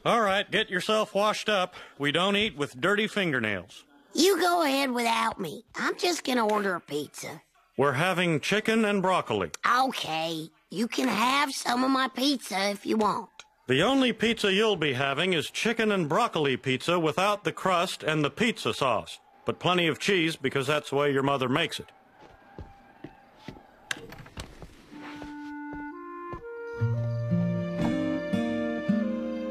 All right, get yourself washed up. We don't eat with dirty fingernails. You go ahead without me. I'm just gonna order a pizza. We're having chicken and broccoli. Okay, you can have some of my pizza if you want. The only pizza you'll be having is chicken and broccoli pizza without the crust and the pizza sauce. But plenty of cheese because that's the way your mother makes it.